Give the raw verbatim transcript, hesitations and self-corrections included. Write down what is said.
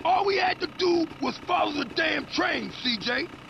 All we had to do was follow the damn train, C J.